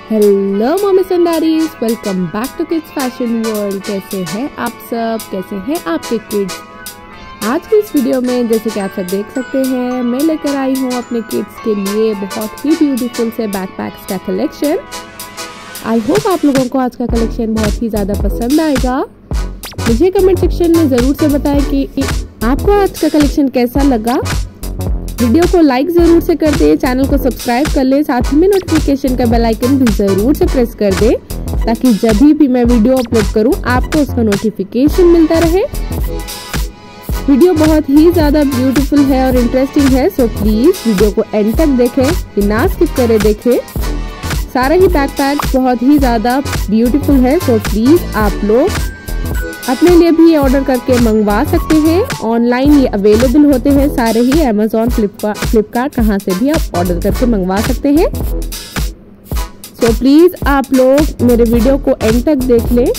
Hello mommies and daddies, welcome back to kids fashion world. कैसे हैं आप सब, कैसे हैं आपके किड्स। आज की इस वीडियो में जैसे कि आप सब देख सकते हैं, मैं लेकर आई हूँ अपने किड्स के लिए बहुत ही ब्यूटीफुल से बैकपैक्स का कलेक्शन। आई होप आप लोगों को आज का कलेक्शन बहुत ही ज़्यादा पसंद आएगा। मुझे कमेंट सेक्शन में ज़रूर से बताएं कि आपको आज का कलेक्शन कैसा लगा। वीडियो को लाइक ज़रूर से कर दे, चैनल को सब्सक्राइब कर ले, साथ ही में नोटिफिकेशन का बेल आइकन भी ज़रूर से प्रेस कर दे ताकि जब भी मैं वीडियो अपलोड करूं आपको उसका नोटिफिकेशन मिलता रहे। वीडियो बहुत ही ज़्यादा ब्यूटीफुल है और इंटरेस्टिंग है, सो प्लीज़ वीडियो को एंड तक देखें, बिना स्किप करे देखें। सारे ही बैकपैक्स बहुत ही ज़्यादा ब्यूटीफुल है, सो प्लीज़ आप लोग अपने लिए भी ऑर्डर करके मंगवा सकते हैं। ऑनलाइन ये अवेलेबल होते हैं सारे ही, अमेज़ॉन, फ्लिपकार्ट कहाँ से भी आप ऑर्डर करके मंगवा सकते हैं। सो प्लीज़ आप लोग मेरे वीडियो को एंड तक देख लें।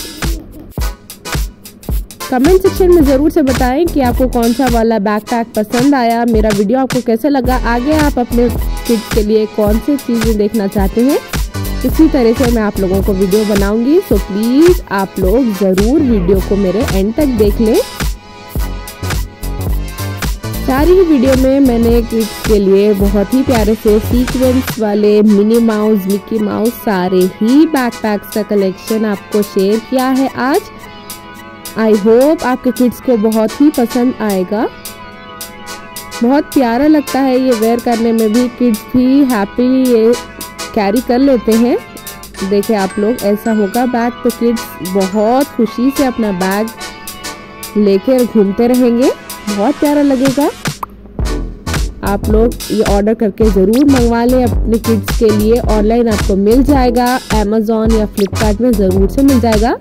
कमेंट सेक्शन में ज़रूर से बताएं कि आपको कौन सा वाला बैकपैक पसंद आया, मेरा वीडियो आपको कैसा लगा, आगे आप अपने किड्स के लिए कौन सी चीज़ें देखना चाहते हैं। इसी तरह से मैं आप लोगों को वीडियो बनाऊंगी, सो प्लीज़ आप लोग ज़रूर वीडियो को मेरे एंड तक देख लें। सारी ही वीडियो में मैंने किड्स के लिए बहुत ही प्यारे से सीक्वेंस वाले मिनी माउस, मिकी माउस सारे ही बैकपैक्स का कलेक्शन आपको शेयर किया है आज। आई होप आपके किड्स को बहुत ही पसंद आएगा। बहुत प्यारा लगता है ये वेयर करने में भी, किड्स भी हैप्पी ये कैरी कर लेते हैं। देखिए आप लोग, ऐसा होगा बैग तो किड्स बहुत खुशी से अपना बैग लेकर घूमते रहेंगे, बहुत प्यारा लगेगा। आप लोग ये ऑर्डर करके ज़रूर मंगवा लें अपने किड्स के लिए। ऑनलाइन आपको मिल जाएगा, अमेज़ॉन या फ्लिपकार्ट में ज़रूर से मिल जाएगा।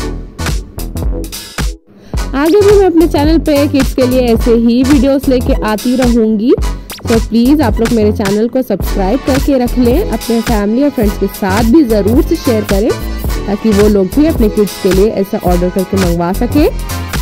आगे भी मैं अपने चैनल पे किड्स के लिए ऐसे ही वीडियोस लेके आती रहूँगी, तो प्लीज़ आप लोग मेरे चैनल को सब्सक्राइब करके रख लें। अपने फैमिली और फ्रेंड्स के साथ भी ज़रूर से शेयर करें ताकि वो लोग भी अपने किड्स के लिए ऐसा ऑर्डर करके मंगवा सकें।